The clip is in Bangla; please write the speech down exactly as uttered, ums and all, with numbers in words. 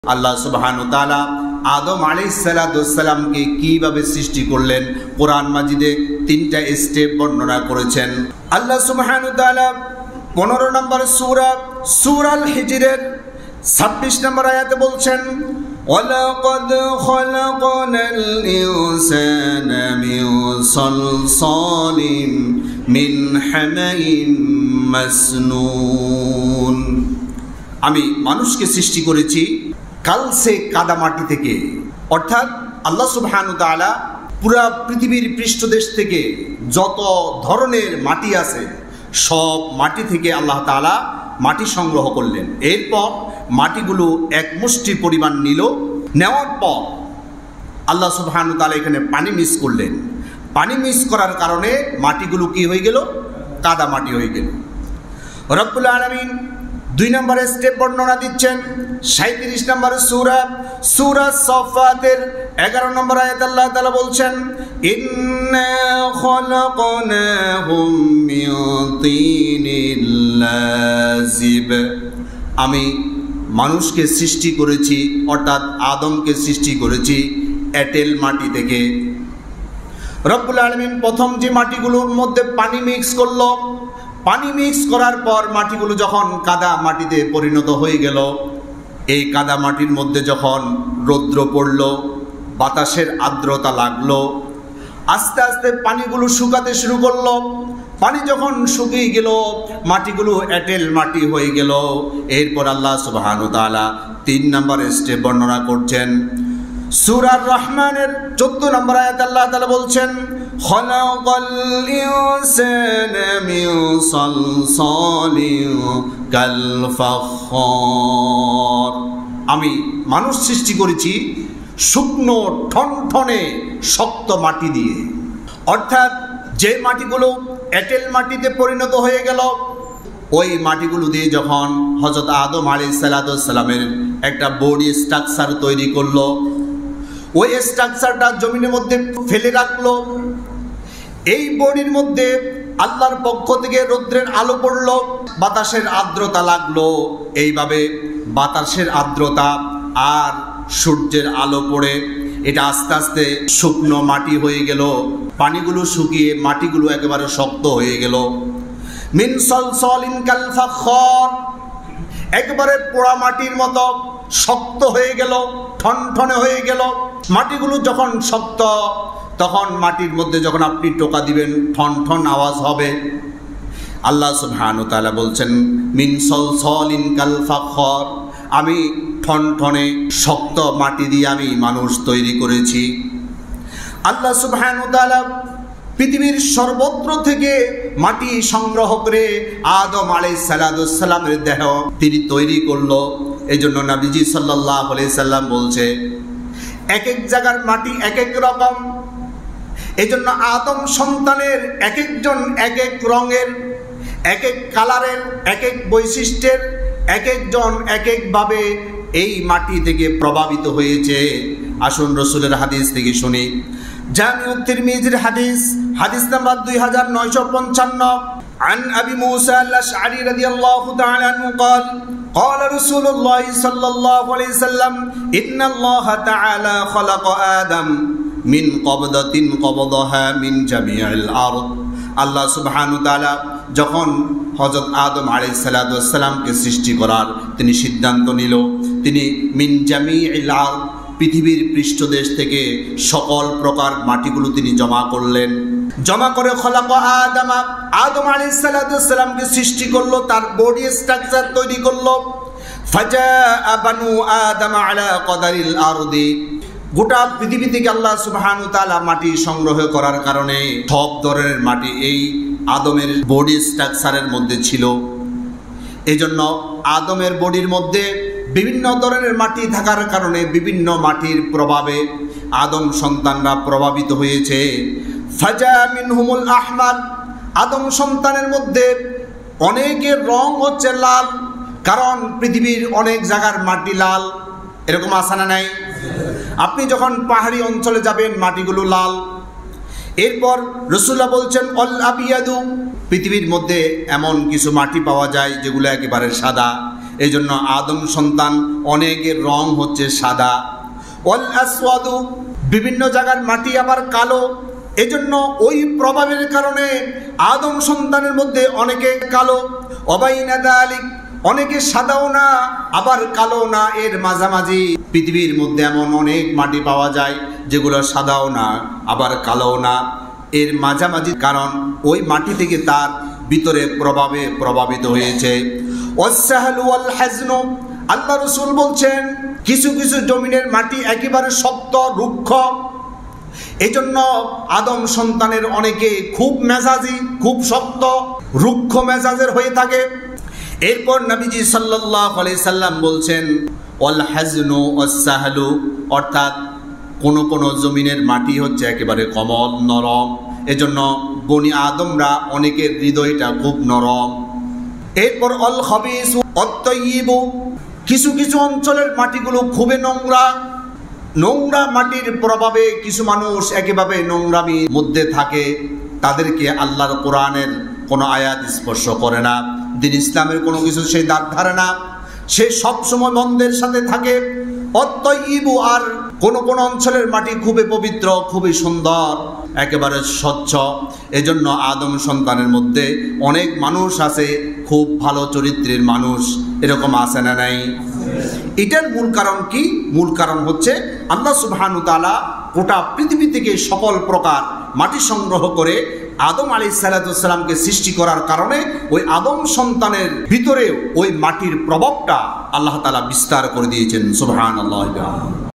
আল্লাহ সুবহানাহু ওয়া তাআলা আদম আলাইহিস সালামকে কিভাবে সৃষ্টি করলেন কোরআন মাজিদে তিনটা স্টেপ বর্ণনা করেছেন। আল্লাহ সুবহানাহু ওয়া তাআলা পনেরো নম্বর সূরা সূরা আল হিজরের ছাব্বিশ নম্বর আয়াতে বলছেন, ওয়ালাকাদ খালাকনাল ইনসানা মিন সালসালিম মিন হামাইম মাসনুন। আমি মানুষকে সৃষ্টি করেছি কালসে কাদামাটি থেকে। অর্থাৎ আল্লাহ সুবহানাহু ওয়া তাআলা পুরা পৃথিবীর পৃষ্ঠদেশ থেকে যত ধরনের মাটি আছে সব মাটি থেকে আল্লাহ তাআলা মাটি সংগ্রহ করলেন। এরপর মাটিগুলো এক মুষ্টি পরিমাণ নিল, নেওয়ার পর আল্লাহ সুবহানাহু ওয়া তাআলা এখানে পানি মিক্স করলেন। পানি মিক্স করার কারণে মাটিগুলো কি হয়ে গেল? কাদা মাটি হয়ে গেল। রব্বুল আলামিন দুই নম্বরের স্টেপ বর্ণনা দিচ্ছেন সাঁইত্রিশ নম্বর সূরা সূরা সাফাতের এগারো নম্বর আয়াত আল্লাহ তাআলা বলছেন, ইন্না খালাকনাহুম মিন তিনিল লাযিব। আমি মানুষকে সৃষ্টি করেছি, অর্থাৎ আদমকে সৃষ্টি করেছি এঁটেল মাটি থেকে। রব্বুল আলামিন প্রথম যে মাটিগুলোর মধ্যে পানি মিক্স করলো, পানি মিক্স করার পর মাটিগুলো যখন কাদা মাটিতে পরিণত হয়ে গেল, এই কাদা মাটির মধ্যে যখন রৌদ্র পড়ল, বাতাসের আর্দ্রতা লাগলো, আস্তে আস্তে পানিগুলো শুকাতে শুরু করলো। পানি যখন শুকিয়ে গেল, মাটিগুলো এঁটেল মাটি হয়ে গেল। এরপর আল্লাহ সুবহানাহু ওয়া তাআলা তিন নম্বর স্টেপ বর্ণনা করছেন সূরা রহমানের চোদ্দ নম্বর আয়াত আল্লাহ তাআলা বলছেন, খালাকাল ইনসানা মিন সালসালিন কাল ফাখখার। আমি মানুষ সৃষ্টি করেছি শুকনো ঠনঠনে শক্ত মাটি দিয়ে। অর্থাৎ যে মাটিগুলো এঁটেল মাটিতে পরিণত হয়ে গেল, ওই মাটিগুলো দিয়ে যখন হযরত আদম আলাইহিস সালামের একটা বডি স্ট্রাকচার তৈরি করলো, ওই স্ট্রাকচারটা জমিনের মধ্যে ফেলে রাখলো। এই বডির মধ্যে আল্লাহর পক্ষ থেকে রৌদ্রের আলো পড়লো, বাতাসের আর্দ্রতা লাগলো। এইভাবে বাতাসের আর্দ্রতা আর সূর্যের আলো পড়ে এটা আস্তে আস্তে শুকনো মাটি হয়ে গেল। পানিগুলো শুকিয়ে মাটিগুলো একেবারে শক্ত হয়ে গেল। মিন সালসালিন কাল ফাখখার, একেবারে পোড়া মাটির মতো শক্ত হয়ে গেল, ঠনঠনে হয়ে গেল। মাটিগুলো যখন শক্ত, তখন মাটির মধ্যে যখন আপনি টোকা দিবেন ঠন ঠন আওয়াজ হবে। আল্লাহ সুবহানাহু ওয়া তাআলা বলছেন, মিন সালসালিন কাল ফাখখার, আমি ঠনঠনে শক্ত মাটি দিয়ে আমি মানুষ তৈরি করেছি। আল্লাহ সুবহানাহু ওয়া তাআলা পৃথিবীর সর্বত্র থেকে মাটি সংগ্রহ করে আদম আলাইহিস সালামের দেহ তিনি তৈরি করলো। এই জন্য নবীজি সাল্লাল্লাহু আলাইহি সাল্লাম বলছে, এক এক জায়গার মাটি এক এক রকম। এই জন্য আদম সন্তানের এক একজন এক এক রঙের, এক এক কালারের, এক এক বৈশিষ্ট্যের, এক একজন এক একভাবে এই মাটি থেকে প্রভাবিত হয়েছে। আসুন রাসূলের হাদিস থেকে শুনি। জামিউত তিরমিজির হাদিস, হাদিস নাম্বার দুই হাজার নয়শো পঞ্চান্ন। عن أبي موسى الأشعري رضي الله تعالى عنه قال قال رسول الله صلى الله عليه وسلم إن الله تعالى خلق آدم من قبضة قبضها من جميع الأرض। আল্লাহ সুবহানাহু ওয়া তাআলা যখন হযরত আদম আলাইহিস সালামকে সৃষ্টি করার তিনি সিদ্ধান্ত নিল, তিনি মিন জামিইল আরদ, পৃথিবীর পৃষ্ঠদেশ থেকে সকল প্রকার মাটিগুলো তিনি জমা করলেন। জমা করে খলাকা আদম, আদম আলাইহিস সালামকে সৃষ্টি করলো, তার বডি স্ট্রাকচার তৈরি করলো। ফাজাআ বানু আদম আলা কদারিল আরদি, গোটা পৃথিবী থেকে আল্লাহ সুবহানাহু ওয়া তাআলা মাটি সংগ্রহ করার কারণে সব ধরনের মাটি এই আদমের বডি স্ট্রাকচারের মধ্যে ছিল। এই জন্য আদমের বডির মধ্যে বিভিন্ন ধরনের মাটি থাকার কারণে বিভিন্ন মাটির প্রভাবে আদম সন্তানরা প্রভাবিত হয়েছে। ফাজা মিনহুমুল আহমার, আদম সন্তানের মধ্যে অনেকের রং হচ্ছে লাল, কারণ পৃথিবীর অনেক জায়গার মাটি লাল। এরকম আছে না নাই? আপনি যখন পাহাড়ি অঞ্চলে যাবেন মাটিগুলো লাল। এরপর রাসূলুল্লাহ বলছেন অল আবিয়াদু, পৃথিবীর মধ্যে এমন কিছু মাটি পাওয়া যায় যেগুলো একেবারে সাদা। এই জন্য আদম সন্তান অনেকের রং হচ্ছে সাদা। ওয়াল আসওয়াদু, বিভিন্ন জায়গার মাটি আবার কালো। এজন্য ওই প্রভাবের কারণে আদম সন্তানের মধ্যে অনেকে কালো। অবাইনা যালিক, অনেকে সাদাও না আবার কালো না, এর মাঝামাঝি। পৃথিবীর মধ্যে এমন অনেক মাটি পাওয়া যায় যেগুলো সাদাও না আবার কালোও না, এর মাঝামাঝি, কারণ ওই মাটি থেকে তার ভিতরে প্রভাবে প্রভাবিত হয়েছে। ওয়াসসাহলু ওয়াল হাজনু, আল্লাহ রাসূল বলছেন কিছু কিছু জমিনের মাটি একেবারে শক্ত রুক্ষ, এজন্য আদম সন্তানের অনেকে খুব মেজাজি, খুব শক্ত রুক্ষ মেজাজের হয়ে থাকে। এরপর নবীজি সাল্লাল্লাহু আলাইহি সাল্লাম বলছেন ওয়াল হাজনু ওয়াসসাহলু, অর্থাৎ কোন কোন জমিনের মাটি হচ্ছে একেবারে কোমল নরম, এজন্য বনি আদমরা অনেকের হৃদয়টা খুব নরম। এরপর অল খাবিস ওয়াত তাইয়িবু, কিছু কিছু অঞ্চলের মাটিগুলো খুবই নোংরা। নোংরা মাটির প্রভাবে কিছু মানুষ একেবারে নোংরামির মধ্যে থাকে, তাদেরকে আল্লাহর কোরআনের কোনো আয়াত স্পর্শ করে না, দিন ইসলামের কোনো কিছু সে দাঁত ধারে না, সে সবসময় মন্দের সাথে থাকে। অত্তয়িবু, আর কোন কোন অঞ্চলের মাটি খুবই পবিত্র, খুবই সুন্দর, একেবারে স্বচ্ছ। এজন্য আদম সন্তানের মধ্যে অনেক মানুষ আছে খুব ভালো চরিত্রের মানুষ, এরকম আছে না নাই? এটার মূল কারণ কি? মূল কারণ হচ্ছে আল্লাহ সুবহানাহু ওয়া তাআলা গোটা পৃথিবী থেকে সকল প্রকার মাটি সংগ্রহ করে আদম আলাইহিস সালামকে সৃষ্টি করার কারণে ওই আদম সন্তানের ভিতরে ওই মাটির প্রভাবটা আল্লাহ তাআলা বিস্তার করে দিয়েছেন। সুবহানাল্লাহ।